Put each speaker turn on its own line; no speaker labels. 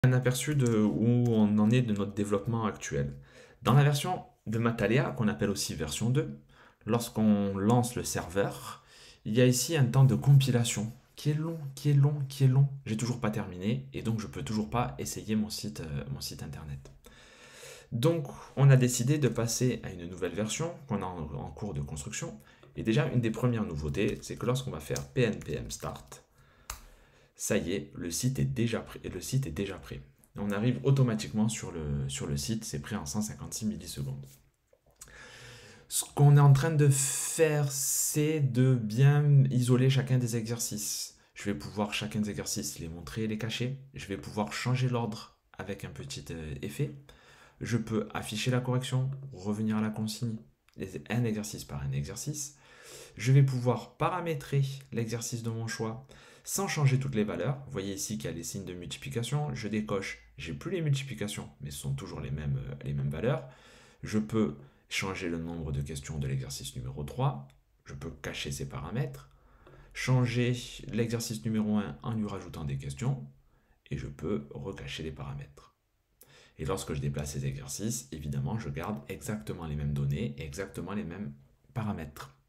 Un aperçu de où on en est de notre développement actuel. Dans la version de Mataléa, qu'on appelle aussi version 2, lorsqu'on lance le serveur, il y a ici un temps de compilation qui est long, qui est long, qui est long. J'ai toujours pas terminé et donc je peux toujours pas essayer mon site internet. Donc on a décidé de passer à une nouvelle version qu'on a en cours de construction. Et déjà, une des premières nouveautés, c'est que lorsqu'on va faire pnpm start, ça y est, le site est déjà prêt. On arrive automatiquement sur le site, c'est prêt en 156 millisecondes. Ce qu'on est en train de faire, c'est de bien isoler chacun des exercices. Je vais pouvoir chacun des exercices les montrer et les cacher. Je vais pouvoir changer l'ordre avec un petit effet. Je peux afficher la correction, revenir à la consigne, un exercice par un exercice. Je vais pouvoir paramétrer l'exercice de mon choix sans changer toutes les valeurs. Vous voyez ici qu'il y a les signes de multiplication. Je décoche, j'ai plus les multiplications, mais ce sont toujours les mêmes valeurs. Je peux changer le nombre de questions de l'exercice numéro 3. Je peux cacher ces paramètres. Changer l'exercice numéro 1 en lui rajoutant des questions. Et je peux recacher les paramètres. Et lorsque je déplace ces exercices, évidemment, je garde exactement les mêmes données et exactement les mêmes paramètres.